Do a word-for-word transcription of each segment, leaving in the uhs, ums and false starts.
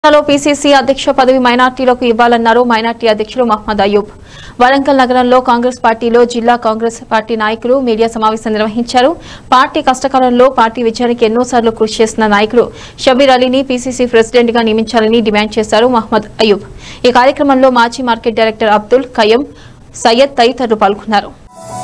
PCC అధ్యక్ష పదవి మైనార్టీలకు ఇవ్వాలన్నారు మైనార్టీ అధ్యక్షులు మహమ్మద్ అయూబ్. వరంగల్ నగరంలో కాంగ్రెస్ పార్టీలో జిల్లా కాంగ్రెస్ పార్టీ నాయకులు మీడియా సమావేశం నిర్వహించారు. పార్టీ కష్టకాలంలో పార్టీ విజయానికి ఎన్నోసార్లు కృషి చేసిన నాయకులు షబీర్ అలీని పీసీసీ ప్రెసిడెంట్ గా నియమించాలని డిమాండ్ చేశారు మహమ్మద్ అయూబ్. ఈ కార్యక్రమంలో మాజీ మార్కెట్ డైరెక్టర్ అబ్దుల్ ఖయ్యం, సయ్యద్ తదితరులు పాల్గొన్నారు.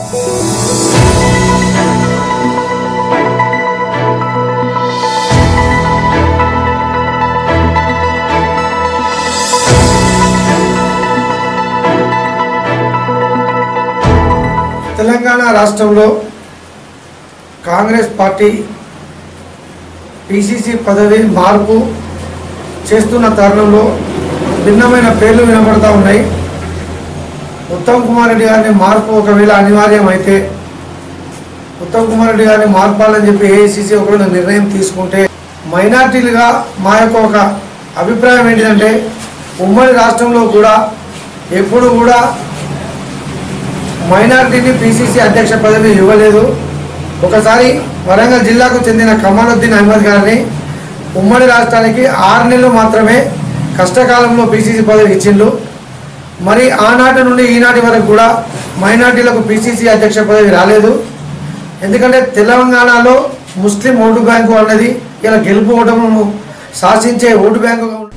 తెలంగాణ రాష్ట్రంలో కాంగ్రెస్ పార్టీ పీసీసీ పదవి మార్పు చేస్తున్న తరుణంలో భిన్నమైన పేర్లు వినబడతా ఉన్నాయి. ఉత్తమ్ కుమార్ రెడ్డి గారిని మార్పు ఒకవేళ అనివార్యమైతే ఉత్తమ్ కుమార్ రెడ్డి గారిని మార్పాలని చెప్పి ఏఐసీసీ ఒకవేళ నిర్ణయం తీసుకుంటే మైనార్టీలుగా మా యొక్క ఒక అభిప్రాయం ఏంటంటే ఉమ్మడి రాష్ట్రంలో కూడా ఎప్పుడు కూడా మైనార్టీని పీసీసీ అధ్యక్ష పదవి ఇవ్వలేదు. ఒకసారి వరంగల్ జిల్లాకు చెందిన కమాలుద్దీన్ అహ్మద్ గారిని ఉమ్మడి రాష్ట్రానికి ఆరు నెలలు మాత్రమే కష్టకాలంలో పీసీసీ పదవి ఇచ్చిండు. మరి ఆనాటి నుండి ఈనాటి వరకు కూడా మైనార్టీలకు పీసీసీ అధ్యక్ష పదవి రాలేదు. ఎందుకంటే తెలంగాణలో ముస్లిం ఓటు బ్యాంకు అన్నది ఇలా గెలుపు ఓటమును శాసించే ఓటు బ్యాంకు.